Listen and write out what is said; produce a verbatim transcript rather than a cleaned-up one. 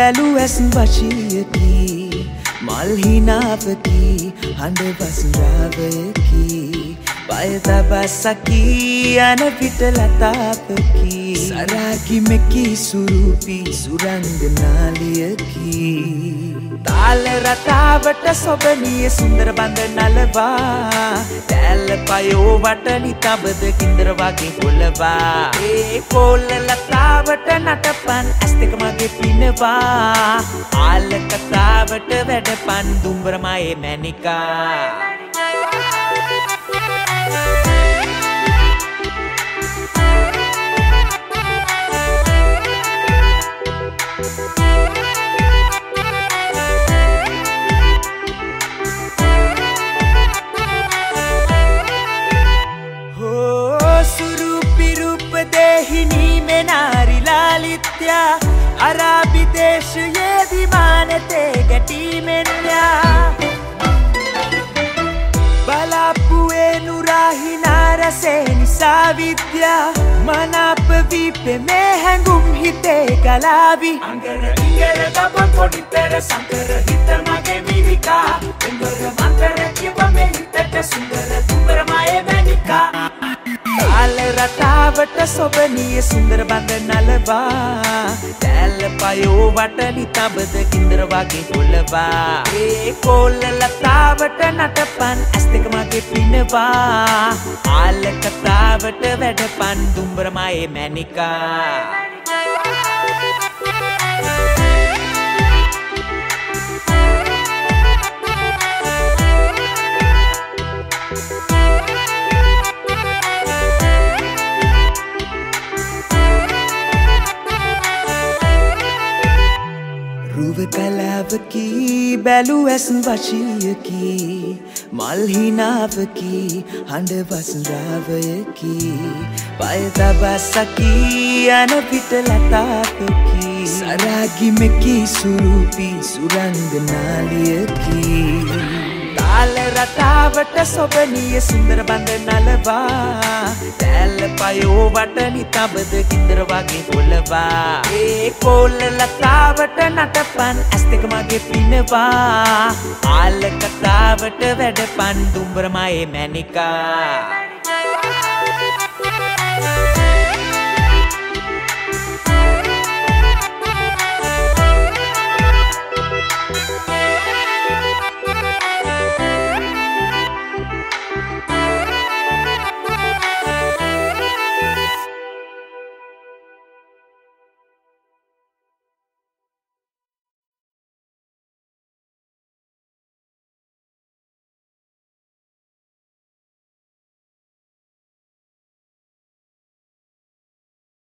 බැලු ඇසුම් වශීයකි මල් හිනාවකි හඬ වසුරාවයකි පය තබා සකී යන පිට ලතාවකි සරාගි මෙකි සුරූපී සුරංගනාලියකි තාල රටාවට සොබනිය සුන්දර බඳ නලවා දැල්ල පයෝ වටනි තබද කින්දර වගේ කොළවා ඒ කොල්ල ලතාවට නටපන් ඇස් දෙක මගේ පිනවා ආල කතාවට වැඩපන් දුම්බරමයේ මැනිකා अराबी देश ये विमानते गटी मेन्या बलापुए नुराही नारसे निसाविद्या मनाप वीपे में हैंगुम हिते गलावी अंगर इंगर दबन कोडी तेरे संकर हित मगे मिविका इंगर मंतर किब में हितट सुंदर दुंबर माये मैनिका තාල රටාවට සොබනිය සුන්දර බඳ නලවා දැල්ල පයෝ වටනි තබද කින්දර වගේ කොළවා ඒ කොල්ල ලතාවට නටපන් ඇස් දෙක මගේ පිනවා ආල කතාවට වැඩපන් දුම්බරමයේ මැනිකා රුව කලාවකි බැලු ඇසුම් වශීයකි මල් හිනාවකි හඬ වසුරාවයකි පය තබා සකී යන පිට ලතාවකි සරාගි මෙකි සුරූපී සුරංගනාලියකි තාල රටාවට සොබනිය සුන්දර බඳ නලවා දැල්ල පයෝ වටනි තබද කින්දර වගේ කොළවා ඒ කොල්ල ලතාවට නටපන් ඇස් දෙක මගේ පිනවා ආල කතාවට වැඩපන් දුම්බරමයේ මැනිකා